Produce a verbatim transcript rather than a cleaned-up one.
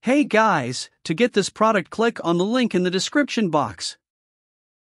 Hey guys, to get this product click on the link in the description box.